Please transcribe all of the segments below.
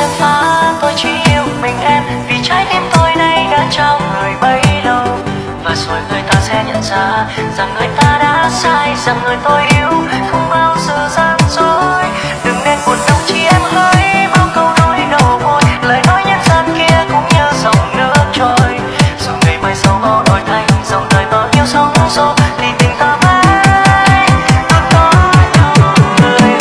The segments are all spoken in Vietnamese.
chớp phá, tôi chỉ yêu mình em vì trái tim tôi nay đã trao người bấy lâu. Và rồi người ta sẽ nhận ra rằng người ta đã sai, rằng người tôi yêu không bao giờ gian dối. Đừng nên buồn đâu chỉ em hỡi, bao câu nói đầu môi, lời nói nhân gian kia cũng như dòng nước trôi. Dù ngày mai sau có đổi thay, dòng đời bao nhiêu sóng gió thì tình ta mãi luôn có nhau người ơi.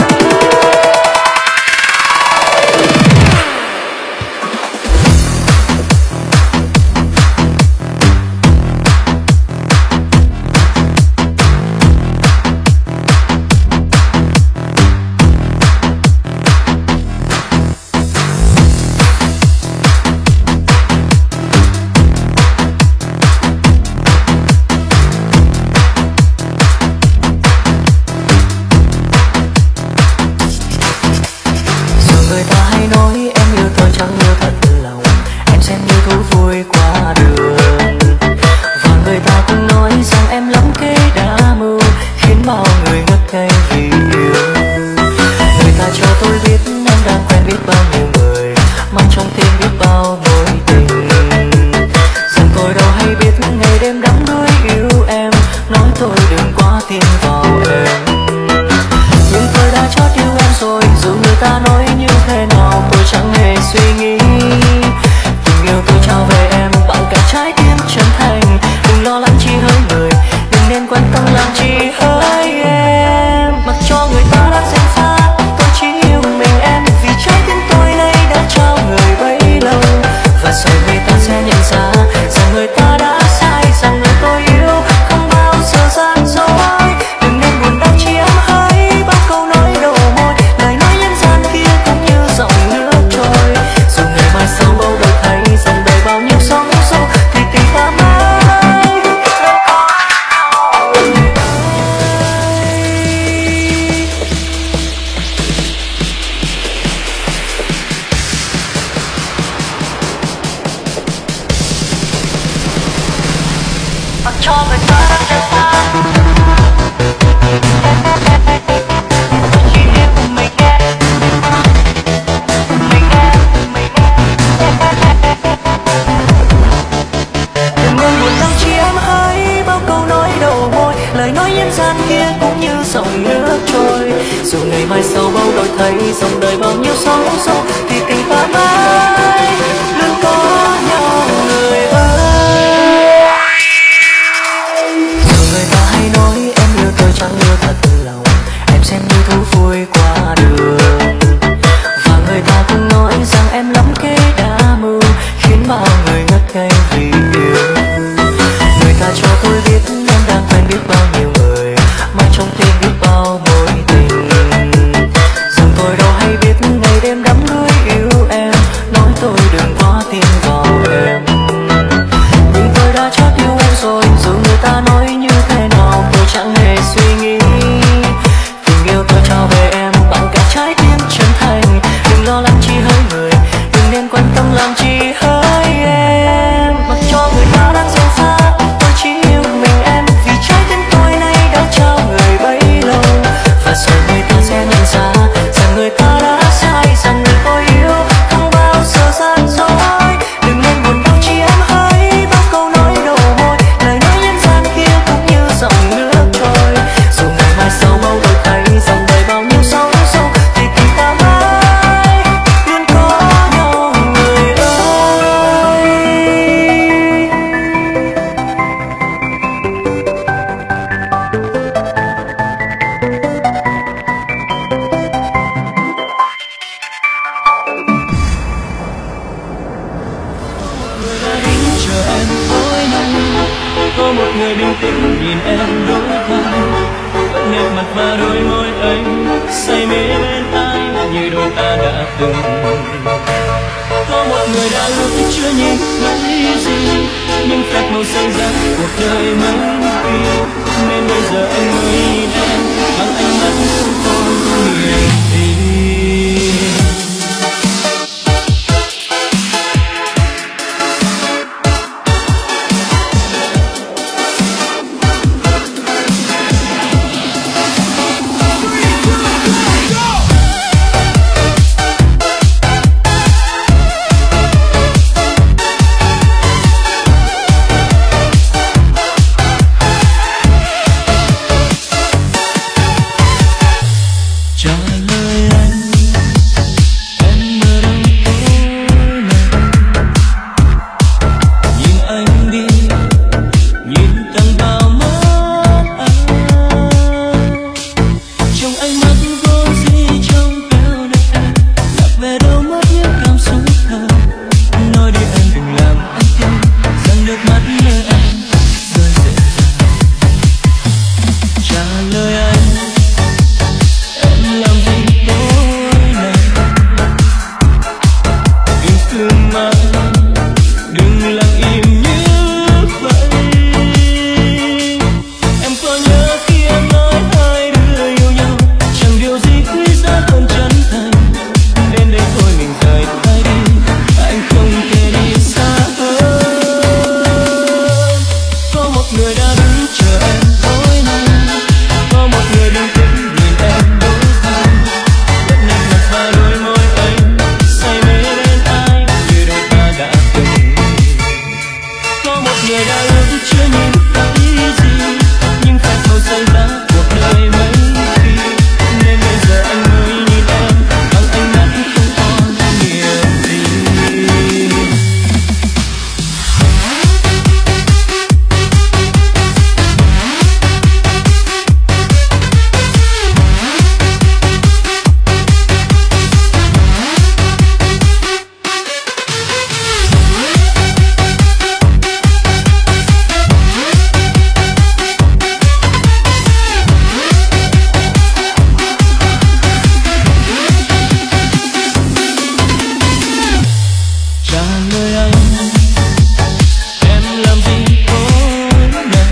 người anh. Em làm gì tối nay,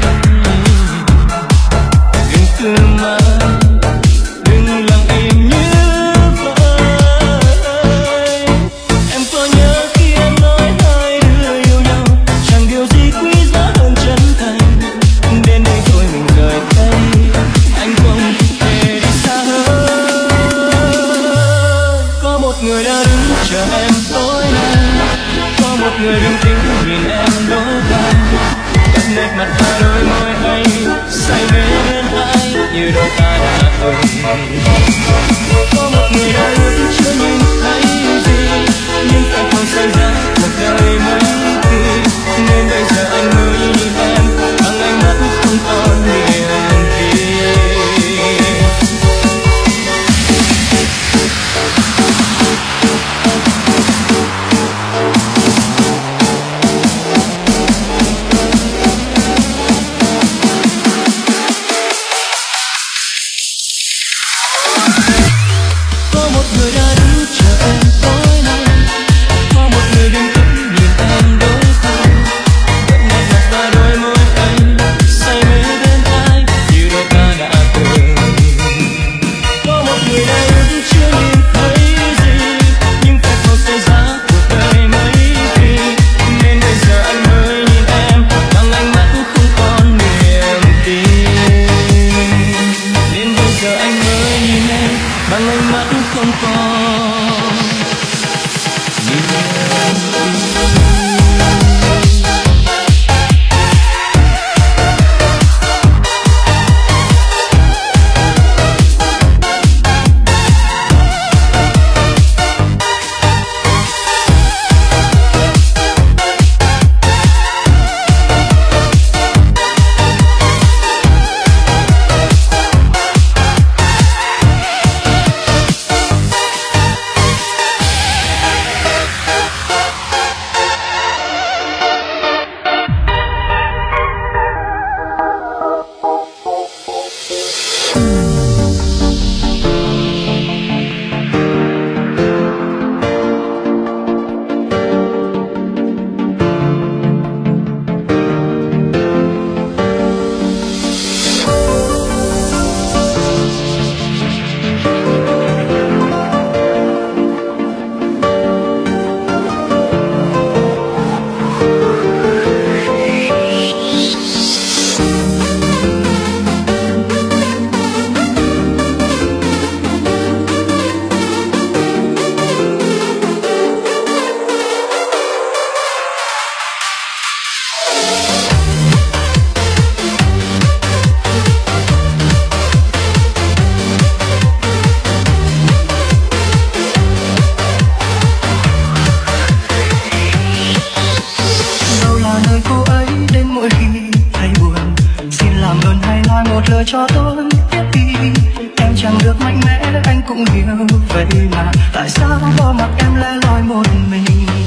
đừng cứ mãi, đừng lặng im như vậy. Em có nhớ khi em nói hai đứa yêu nhau, chẳng điều gì quý giá hơn chân thành. Đến đây thôi mình rời tay, anh không thể đi xa hơn. Có một người đã đứng chờ em tối nay, có một người đứng tính nhìn em đổ tay. Bắt nét mặt và đôi môi anh say mê bên ai như đôi ta đã từng. Có một người đã ước chưa nhìn thấy gì, nhưng phải không xảy ra cuộc đời mấy khi. Nên bây giờ anh mới nhìn em bằng ánh mắt không còn niềm tin. Có một người đã đứng chờ em tối nay, có một người đứng thức nhìn em đôi tay. Vẫn nét mặt và đôi môi anh say mê bên ai như đôi ta đã từng. Có một người đã ước chưa nhìn thấy gì, nhưng phải không xảy ra cuộc đời mấy khi. Nên bây giờ anh mới nhìn em bằng ánh mắt không còn niềm tin. Nên bây giờ anh mới nhìn em bằng ánh mắt không còn niềm tin. Đâu là nơi cô ấy đến mỗi khi thấy buồn, xin làm ơn hãy nói một lời cho tôi biết đi. Em chẳng được mạnh mẽ anh cũng hiểu, vậy mà tại sao bỏ mặc em lẻ loi một mình.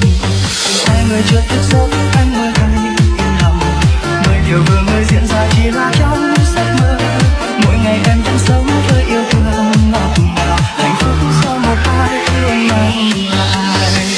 Hai người chưa thức giấc anh mới thấy yên lòng, bởi điều vừa mới diễn ra chỉ là trong giấc mơ. Mỗi ngày em vẫn sống với yêu thương ngọt ngào, hạnh phúc sau một hai thương anh lại.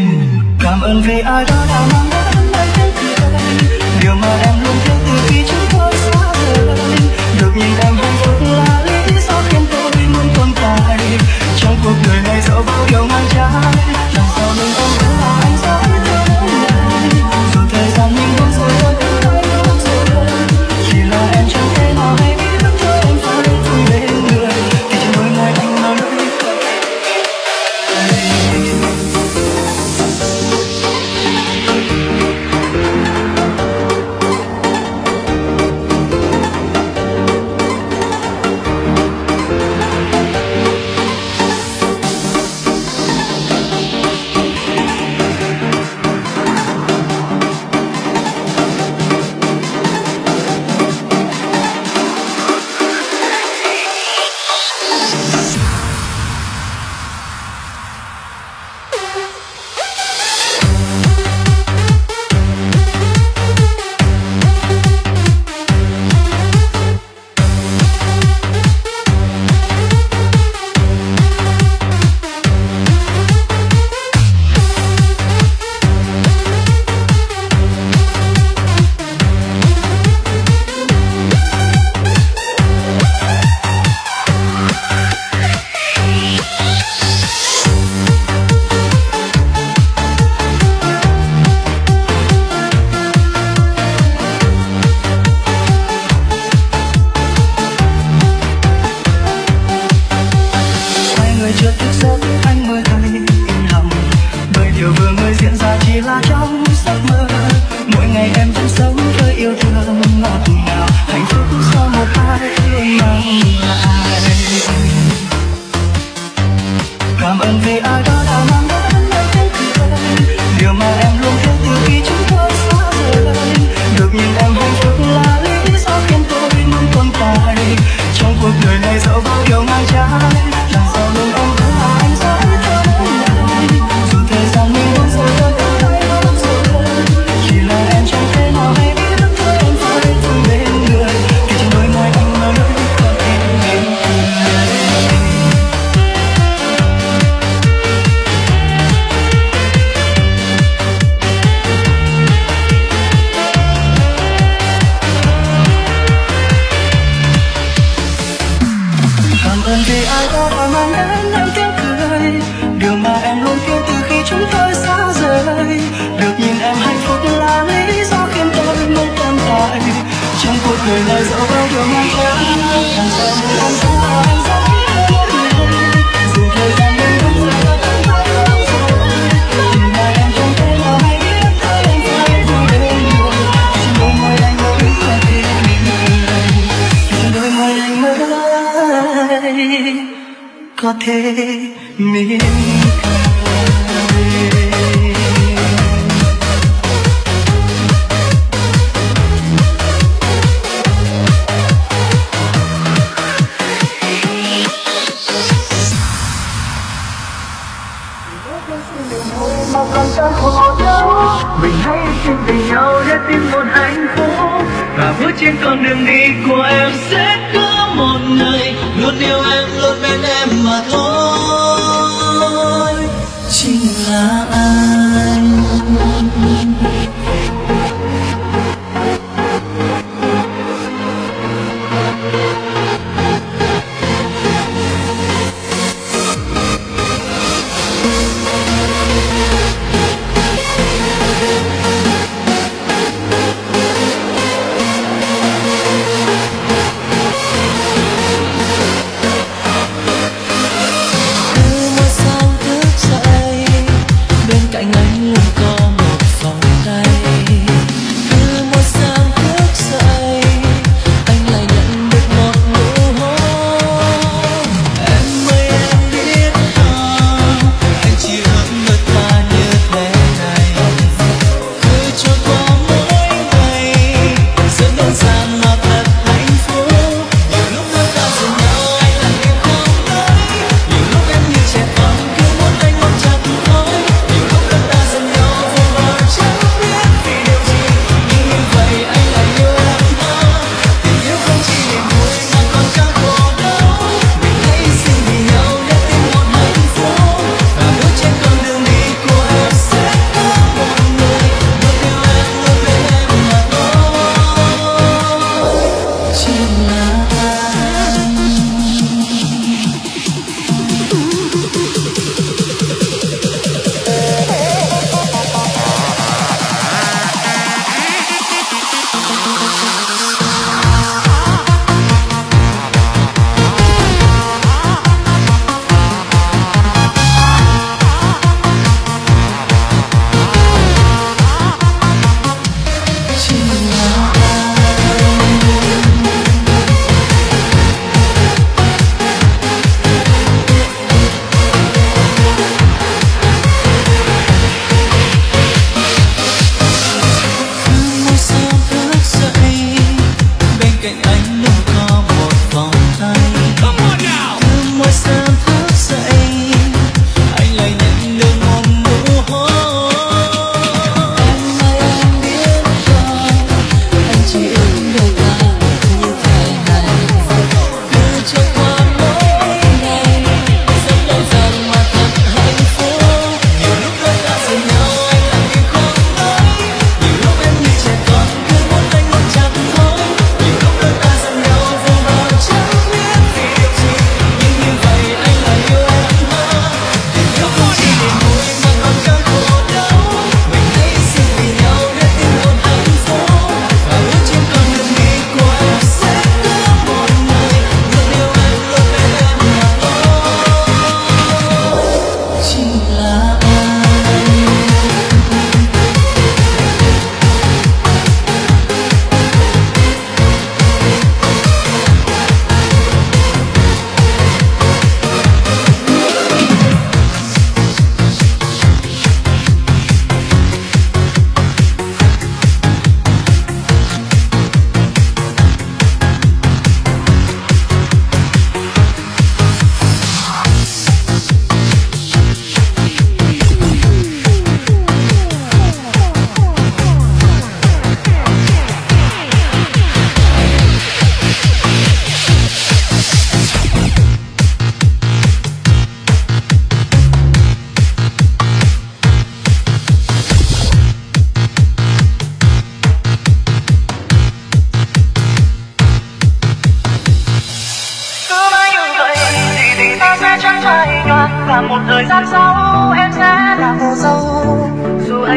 Cảm ơn vì ai đó đã mang đến anh đến đây, điều mà em luôn thiếu từ khi chúng tôi xa rời. Được nhìn em hạnh phúc là lý do khiến tôi muốn tồn tại trong cuộc đời này, dẫu bao điều ngang trái. Đằng sau lưng em vẫn là anh dõi theo ngày, dù thời gian nhanh buông rồi tôi vẫn thấy buông rồi. Chỉ là em chẳng thể nào hay biết cho em phải vui bên người, thì trong đôi ngày anh nói hiện ra chỉ là trong giấc mơ. Mỗi ngày em vẫn sống với yêu thương ngọt ngào, hạnh phúc sau một hai luôn mang lại. Cảm ơn vì ai đó đã mang đến những tiếng cười, điều mà em luôn yêu từ khi chúng tôi xa rời. Được nhìn em hạnh phúc là lý do khiến tôi luôn tồn tại trong cuộc đời này, dẫu bao điều ngang trái. Đằng sau lưng em vẫn là anh dõi theo mỗi ngày, dù thời gian mình buông rồi em thấy buông rồi. Chỉ là em chẳng thể nào hay biết được thôi em phải thương bên người, khi trên đôi môi anh mới có em mỉm cười. Cảm ơn vì ai đó đã mang đến em tiếng cười, điều mà em luôn yêu từ khi chúng tôi xa rời. Được nhìn em hạnh phúc là lý do khiến tôi luôn tồn tại trong cuộc đời này, dẫu bao điều ngang trái. Đằng sau mình em vẫn là anh dõi theo mỗi ngày, dù thời gian mình không rời em thấy không rồi. Chỉ là em chẳng thể nào hay biết thôi em phải vui bên người, trên đôi môi anh mới có thể mỉm cười, trên đôi môi anh mới có thể mỉm cười. Một lần tan khổ đau, mình hãy xin vì nhau để tìm một hạnh phúc, và bước trên con đường đi của em sẽ có một người luôn yêu em, luôn bên em mà thôi. Chính là anh.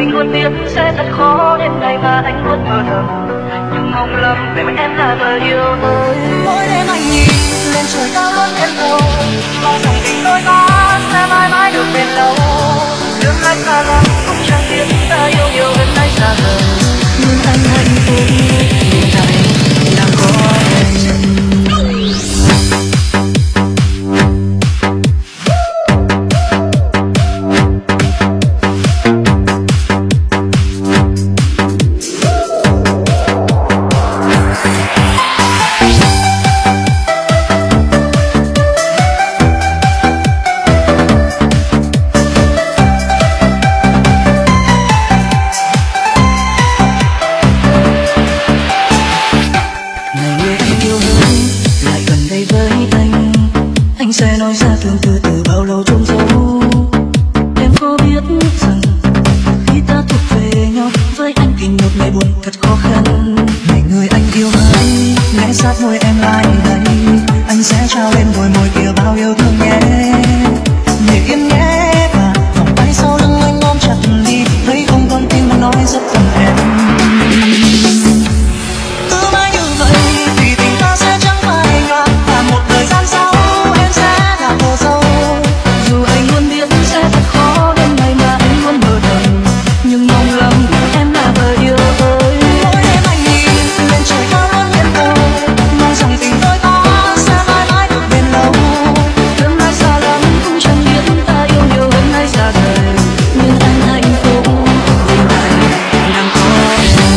anh luôn biết sẽ thật khó đến ngày mà anh luôn mơ thầm, nhưng mong lắm để mà em là vợ yêu ơi. Mỗi đêm anh nhìn lên trời cao luôn thêm cầu, mong rằng tình đôi ta sẽ mãi mãi được bền lâu. Tương lai xa lắm cũng chẳng biết ta yêu nhiều hơn nay xa vời, nhưng anh hạnh phúc hiện tại đang có em. Sẽ nói ra tương tư từ bao lâu trốn giấu. Em có biết rằng khi ta thuộc về nhau, với anh thì một ngày buồn thật khó khăn. Này người anh yêu hỡi, ghé sát môi em lại đây, anh sẽ trao lên đôi môi kia bao yêu thương nhé. Để yên nhé và vòng tay sau lưng anh ôm chặt đi, thấy không còn tim mà nói rất cần em. Cứ mãi như vậy thì tình ta sẽ chẳng phai nhòa, và một thời gian sau cô dâu. Dù anh luôn biết sẽ thật khó đến ngày mà anh luôn mơ thầm, nhưng mong lắm em là vợ yêu ơi. Mỗi đêm anh nhìn lên trời cao luôn nhẹ cầu, mong rằng tình đôi ta sẽ mãi mãi được bền lâu. Tương lai xa lắm cũng chẳng biết ta yêu nhiều hơn hay xa vời, nhưng anh hạnh phúc hiện tại đang có em.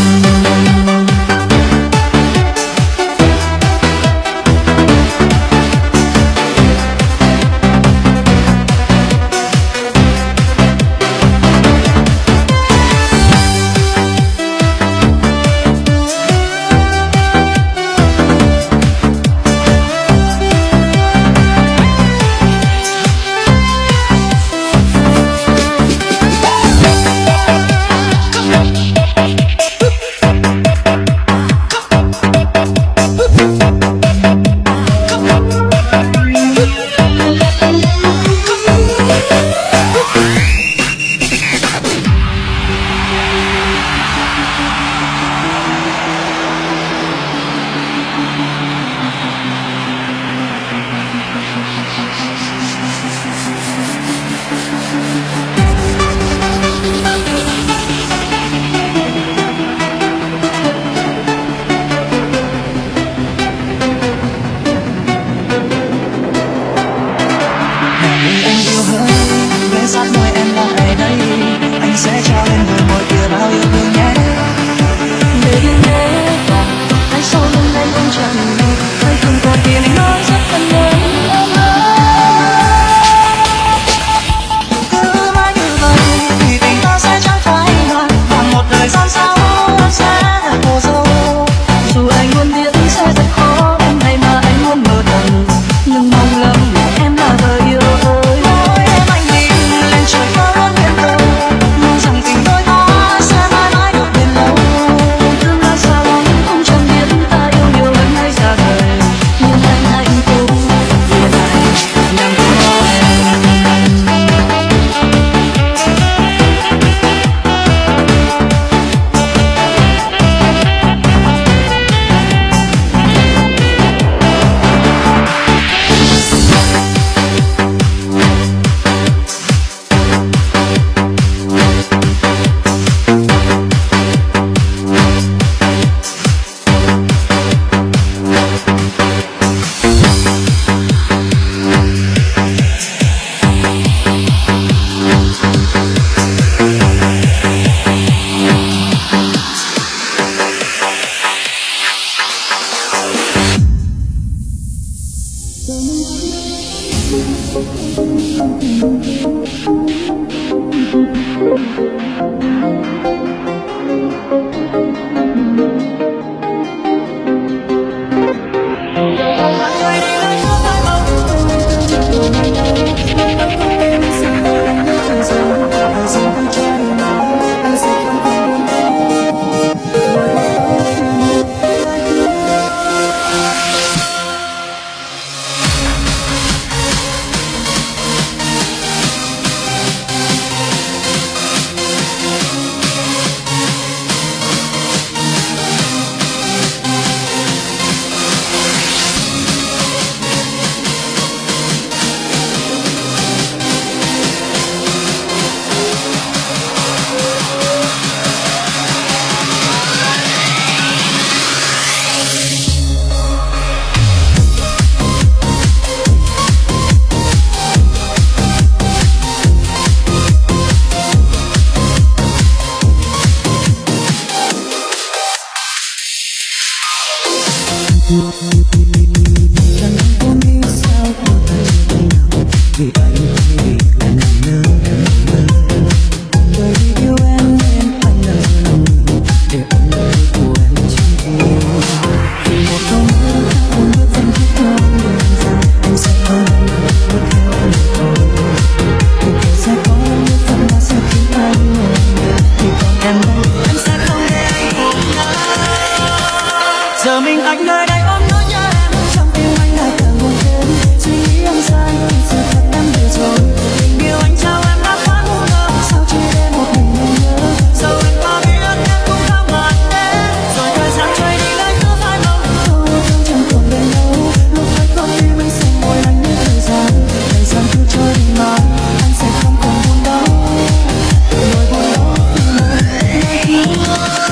mình anh nơi đây ôm nỗi nhớ em, trong tim anh lại càng buồn thêm. Suy nghĩ em sai vì sự thật em vừa rồi. Tình yêu anh trao em đã quá ngu ngơ, sao chỉ để một mình em nhớ. Dẫu em có biết em cũng không mặn đến, rồi thời gian trôi đi lại cứ phai màu. Thôi yêu thương chẳng còn bền lâu, lúc ấy có khi mình sẽ ngồi lặng như thời gian cứ trôi đi mà anh sẽ không còn buồn đau. Nỗi buồn đó vì một ngày kia.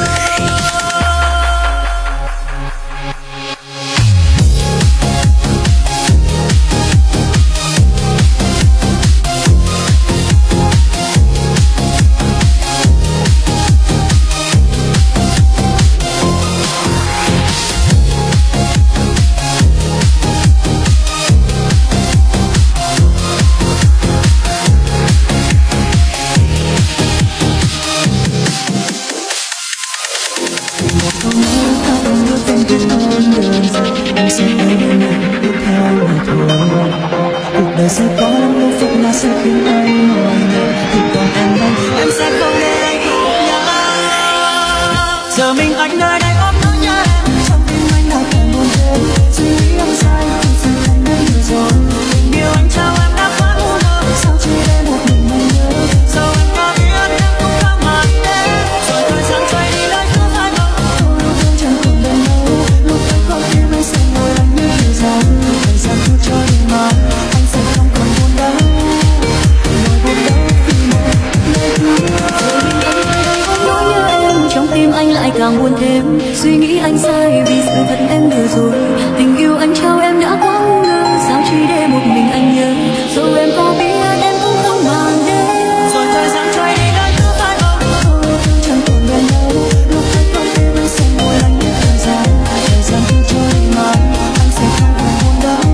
Sẽ có lắm lúc phút là sẽ khiến anh ngồi ngờ, thì còn em đây em sẽ không để anh cùng nhau. Giờ mình anh nơi đây ôm nỗi nhớ em, trong tim anh lại càng buồn thêm. Suy nghĩ em sai vì sự anh đã vừa rồi. Tình yêu anh trao em đã quá ngu ngơ, sao chỉ để một mình anh nhớ. Dẫu em có biết em cũng không mặn đến, rồi thời gian trôi đi lại cứ phai màu. Thôi yêu thương chẳng còn bền lâu, lúc ấy có khi mình sẽ ngồi lặng như thời gian cứ trôi đi mà anh sẽ không còn buồn đau. Nỗi buồn đau vì một ngày kia. Giờ mình anh nơi đây ôm nỗi nhớ em, trong tim anh lại càng buồn thêm. Suy nghĩ anh sai vì sự thật em vừa rồi. Tình yêu anh trao em đã quá ngu ngơ, sao chỉ để một mình anh nhớ. Dẫu em có biết em cũng không màng đến, rồi thời gian trôi đi lại cứ phai màu. Thôi yêu thương chẳng còn bền lâu, lúc ấy có khi mình sẽ ngồi lặng như thời gian cứ trôi đi mà anh sẽ không còn buồn đau.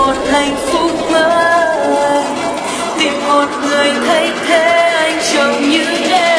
một hạnh phúc mới, tìm một người thay thế anh trông như em.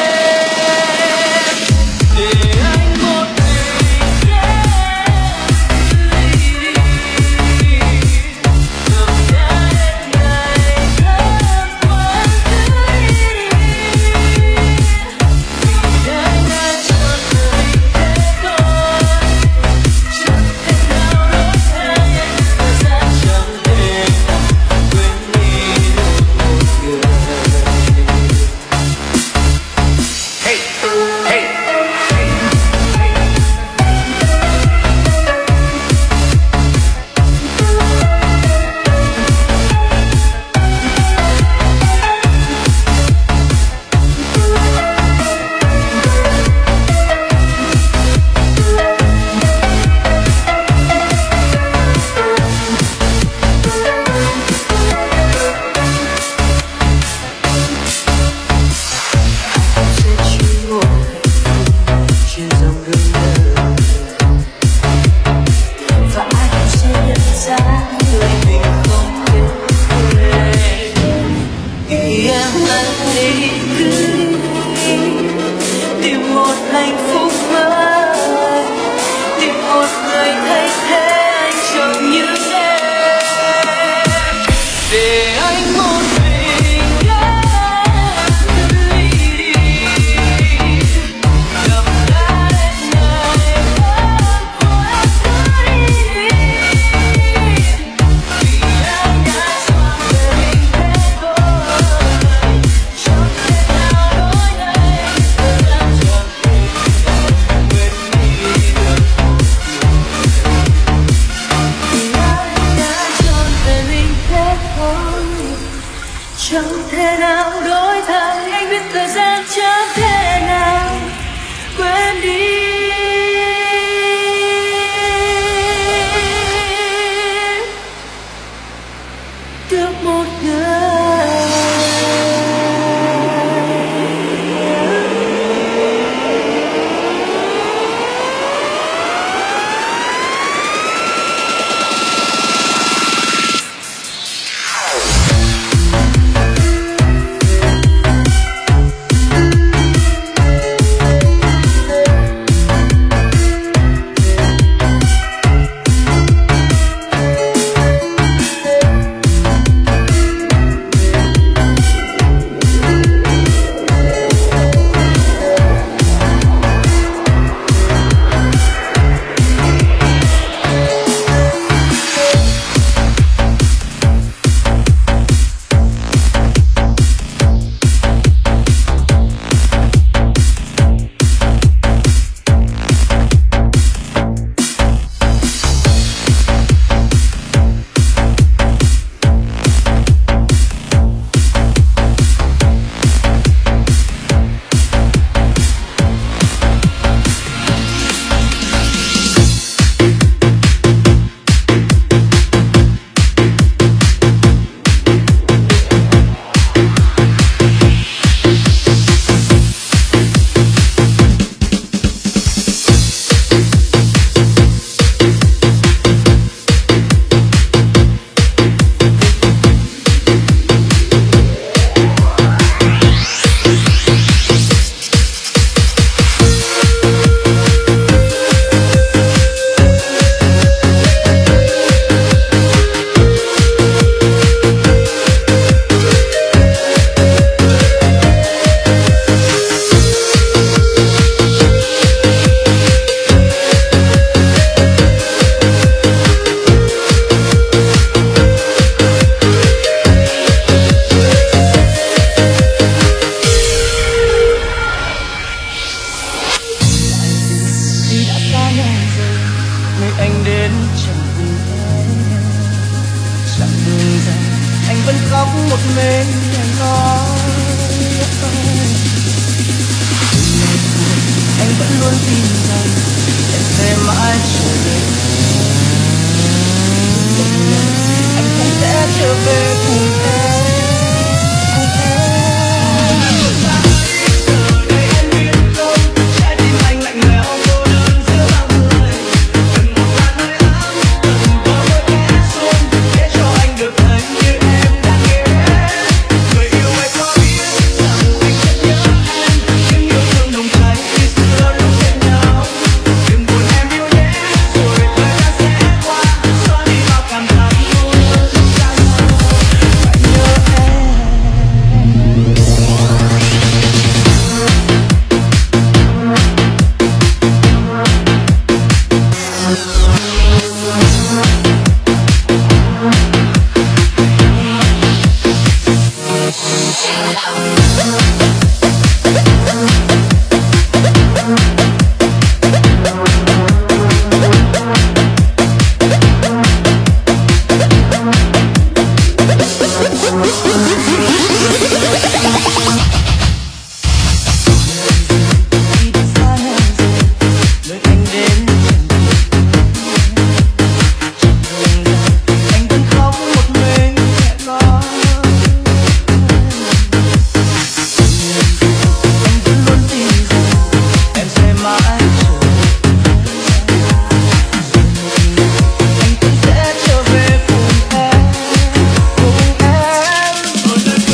Hãy subscribe cho kênh Ghiền Mì Gõ để không bỏ lỡ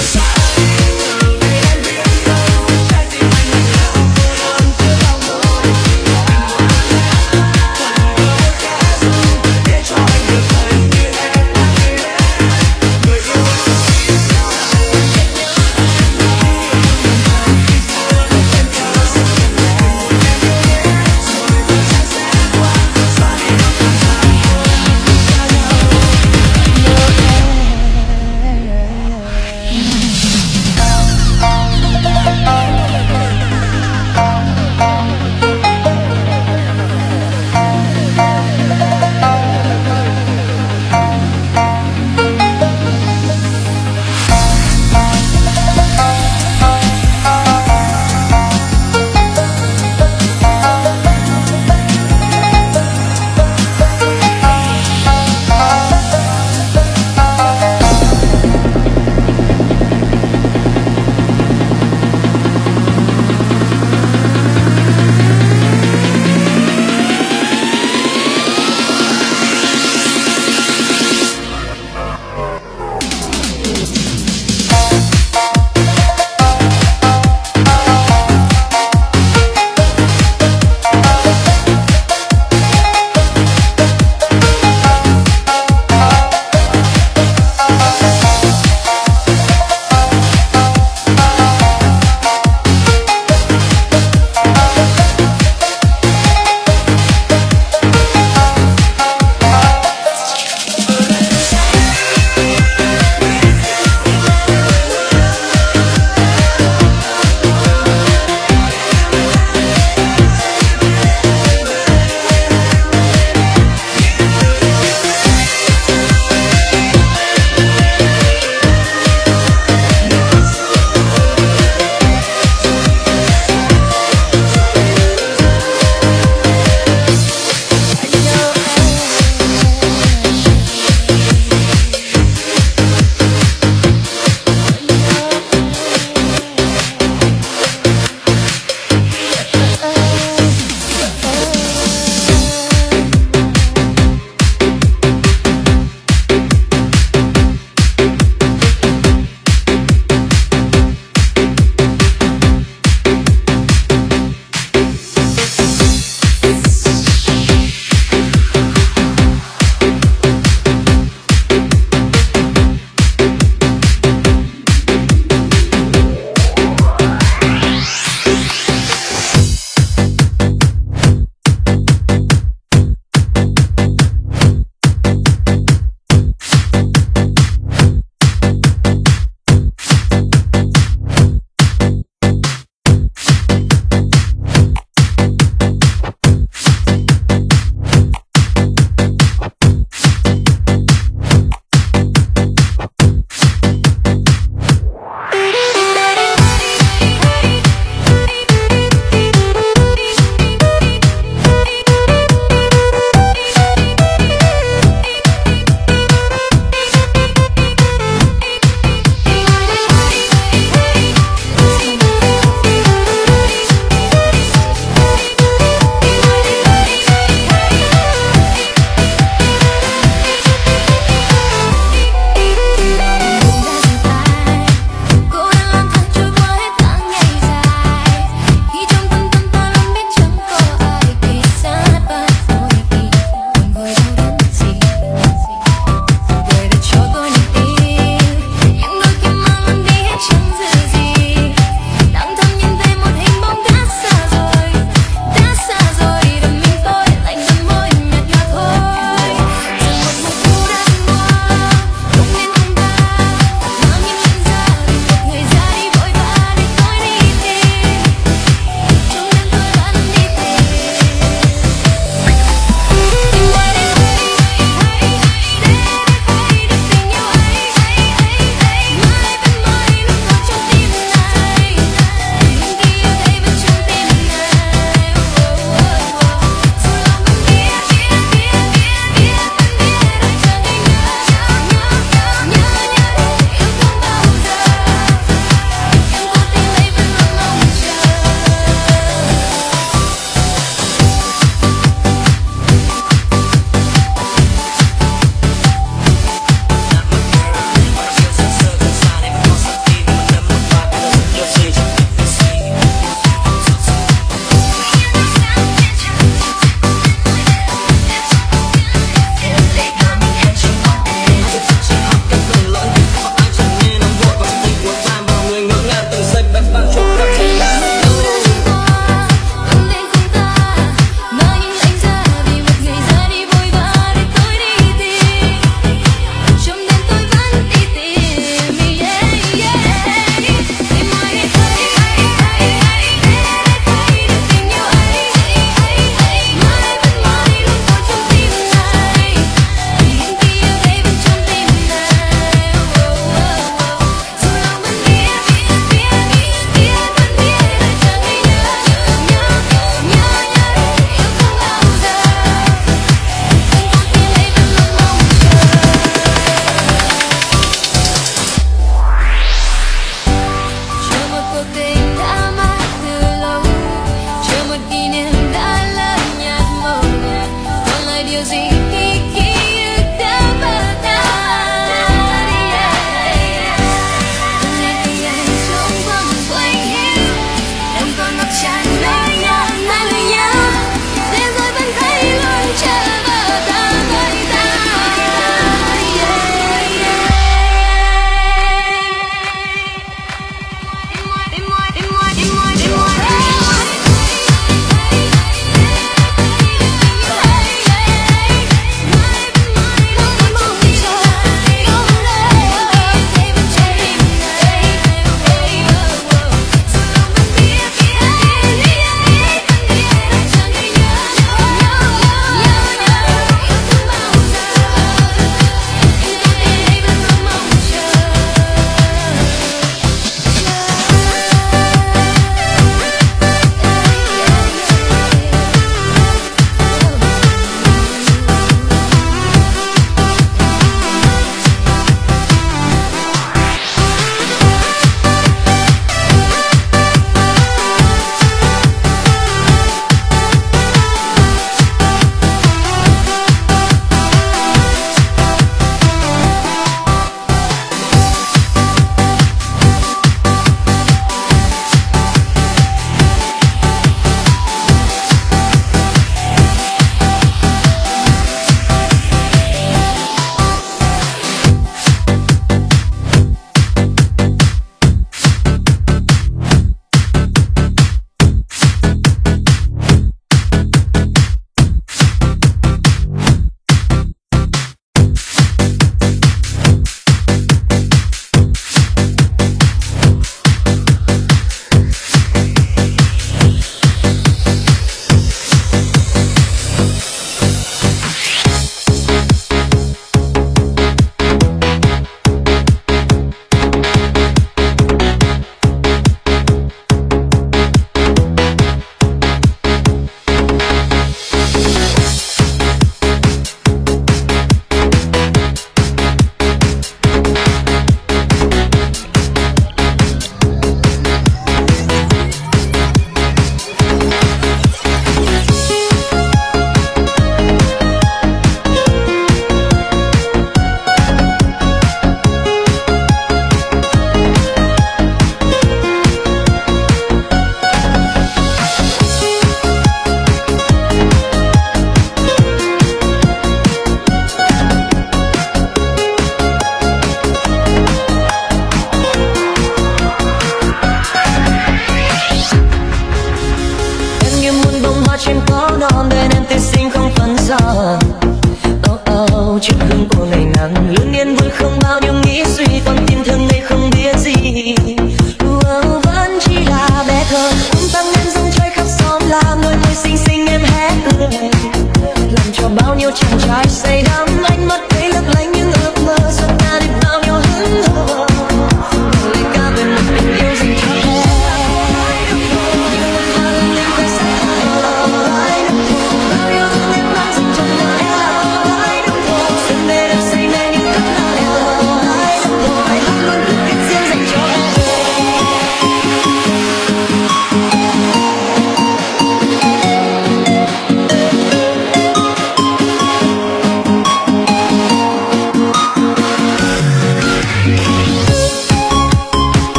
hương của ngày nắng luôn yên vui không bao nhiêu nghĩ suy.